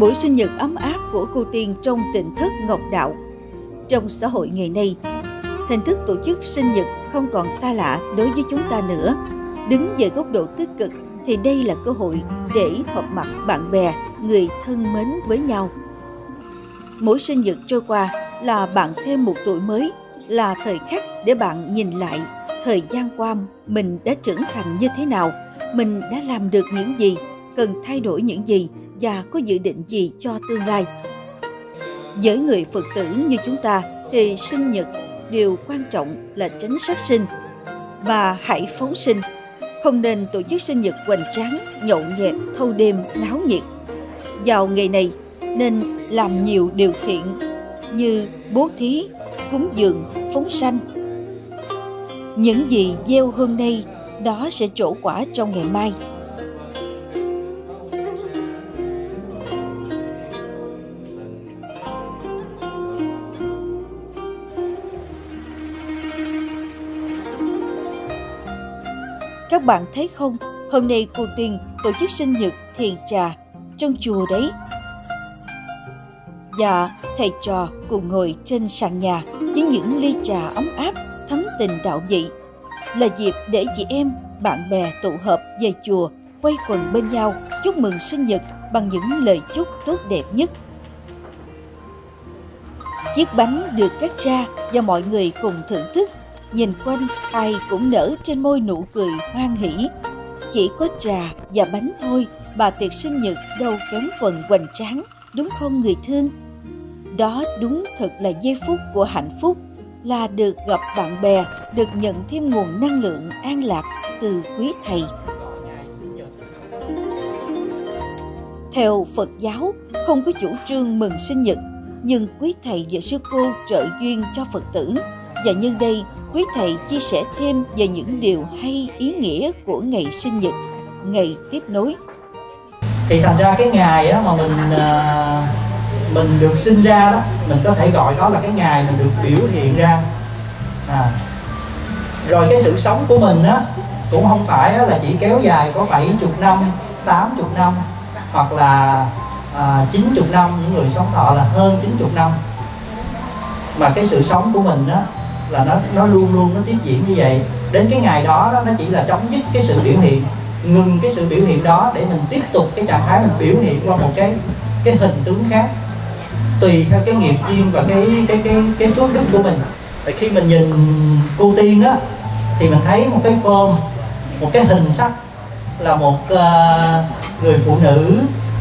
buổi sinh nhật ấm áp của cô Tiên trong tỉnh thất Ngọc Đạo. Trong xã hội ngày nay, hình thức tổ chức sinh nhật không còn xa lạ đối với chúng ta nữa. Đứng về góc độ tích cực thì đây là cơ hội để họp mặt bạn bè, người thân mến với nhau. Mỗi sinh nhật trôi qua là bạn thêm một tuổi mới, là thời khắc để bạn nhìn lại thời gian qua mình đã trưởng thành như thế nào, mình đã làm được những gì, cần thay đổi những gì và có dự định gì cho tương lai. Với người Phật tử như chúng ta thì sinh nhật điều quan trọng là tránh sát sinh và hãy phóng sinh. Không nên tổ chức sinh nhật hoành tráng, nhậu nhẹt, thâu đêm, náo nhiệt. Vào ngày này nên làm nhiều điều thiện như bố thí, cúng dường, phóng sanh. Những gì gieo hôm nay đó sẽ trổ quả trong ngày mai. Các bạn thấy không, hôm nay cô Tiên tổ chức sinh nhật thiền trà trong chùa đấy. Và thầy trò cùng ngồi trên sàn nhà với những ly trà ấm áp, thấm tình đạo vị. Là dịp để chị em, bạn bè tụ hợp về chùa, quây quần bên nhau, chúc mừng sinh nhật bằng những lời chúc tốt đẹp nhất. Chiếc bánh được cắt ra và mọi người cùng thưởng thức. Nhìn quanh, ai cũng nở trên môi nụ cười hoan hỉ. Chỉ có trà và bánh thôi mà tiệc sinh nhật đâu kém phần hoành tráng, đúng không người thương? Đó đúng thật là giây phút của hạnh phúc, là được gặp bạn bè, được nhận thêm nguồn năng lượng an lạc từ quý thầy. Theo Phật giáo, không có chủ trương mừng sinh nhật, nhưng quý thầy và sư cô trợ duyên cho Phật tử. Và nhân đây, quý thầy chia sẻ thêm về những điều hay ý nghĩa của ngày sinh nhật, ngày tiếp nối. Thì thành ra cái ngày á, mà mình được sinh ra đó, mình có thể gọi đó là cái ngày mình được biểu hiện ra. Rồi cái sự sống của mình á, cũng không phải là chỉ kéo dài có 70 năm, 80 năm hoặc là 90 năm, những người sống thọ là hơn 90 năm. Mà cái sự sống của mình á, là nó luôn luôn nó tiếp diễn như vậy. Đến cái ngày đó, nó chỉ là chấm dứt cái sự biểu hiện, ngừng cái sự biểu hiện đó để mình tiếp tục cái trạng thái mình biểu hiện qua một cái hình tướng khác, tùy theo cái nghiệp duyên và cái phước đức của mình. Thì khi mình nhìn cô Tiên đó thì mình thấy một cái form, một cái hình sắc là một người phụ nữ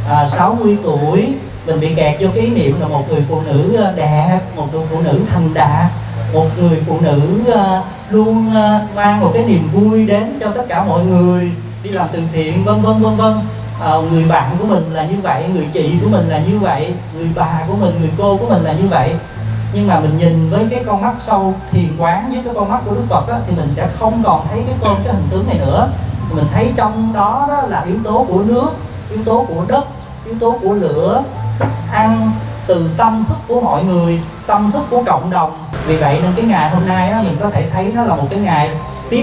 60 tuổi. Mình bị kẹt vô cái ý niệm là một người phụ nữ đẹp, một người phụ nữ thành đạt, một người phụ nữ luôn mang một cái niềm vui đến cho tất cả mọi người, đi làm từ thiện vân vân vân vân. Người bạn của mình là như vậy, người chị của mình là như vậy, người bà của mình, người cô của mình là như vậy. Nhưng mà mình nhìn với cái con mắt sâu thiền quán, với cái con mắt của Đức Phật đó, thì mình sẽ không còn thấy cái hình tướng này nữa. Mình thấy trong đó, là yếu tố của nước, yếu tố của đất, yếu tố của lửa, thức ăn, từ tâm thức của mọi người, tâm thức của cộng đồng. Vì vậy nên cái ngày hôm nay á, mình có thể thấy nó là một cái ngày tiếp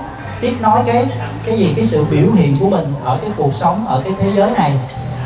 nối cái gì, cái sự biểu hiện của mình ở cái cuộc sống, ở cái thế giới này.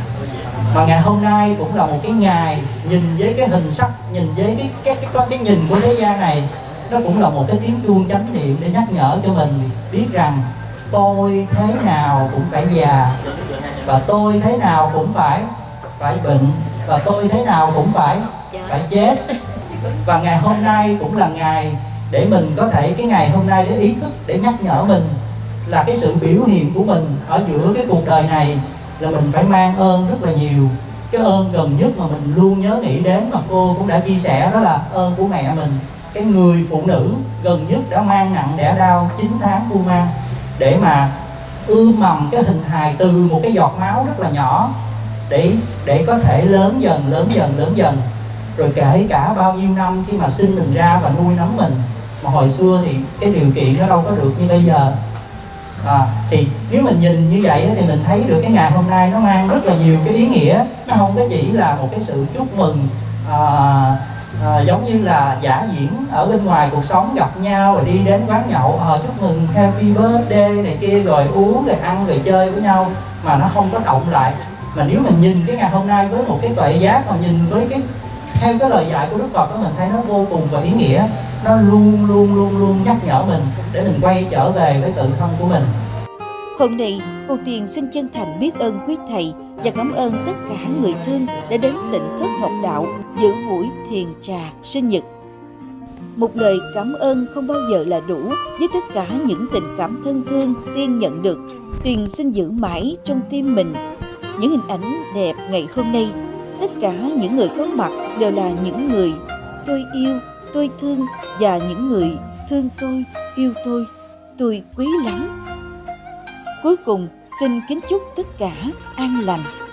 Mà ngày hôm nay cũng là một cái ngày nhìn với cái hình sắc, nhìn với cái nhìn của thế gian này, nó cũng là một cái tiếng chuông chánh niệm để nhắc nhở cho mình biết rằng tôi thế nào cũng phải già, và tôi thế nào cũng phải bệnh, và tôi thế nào cũng phải chết. Và ngày hôm nay cũng là ngày để mình có thể, cái ngày hôm nay để ý thức, để nhắc nhở mình là cái sự biểu hiện của mình ở giữa cái cuộc đời này là mình phải mang ơn rất là nhiều. Cái ơn gần nhất mà mình luôn nhớ nghĩ đến, mà cô cũng đã chia sẻ, đó là ơn của mẹ mình, cái người phụ nữ gần nhất đã mang nặng đẻ đau 9 tháng cu mang để mà ươm mầm cái hình hài từ một cái giọt máu rất là nhỏ để có thể lớn dần. Rồi kể cả bao nhiêu năm khi mà sinh mình ra và nuôi nấng mình, mà hồi xưa thì cái điều kiện nó đâu có được như bây giờ. Thì nếu mình nhìn như vậy thì mình thấy được cái ngày hôm nay nó mang rất là nhiều cái ý nghĩa. Nó không có chỉ là một cái sự chúc mừng giống như là giả diễn ở bên ngoài cuộc sống, gặp nhau rồi đi đến quán nhậu chúc mừng happy birthday này kia, rồi uống rồi ăn rồi chơi với nhau, mà nó không có động lại Mà nếu mình nhìn cái ngày hôm nay với một cái tuệ giác, mà nhìn với cái theo cái lời dạy của Đức Phật đó, mình thấy nó vô cùng và ý nghĩa. Nó luôn nhắc nhở mình để mình quay trở về với tự thân của mình. Hôm nay, cô Tiền xin chân thành biết ơn quý thầy và cảm ơn tất cả người thương đã đến Tỉnh Thất Ngọc Đạo dự buổi thiền trà sinh nhật. Một lời cảm ơn không bao giờ là đủ với tất cả những tình cảm thân thương Tiên nhận được. Tiền xin giữ mãi trong tim mình những hình ảnh đẹp ngày hôm nay. Tất cả những người có mặt đều là những người tôi yêu, tôi thương, và những người thương tôi, yêu tôi quý lắm. Cuối cùng, xin kính chúc tất cả an lành.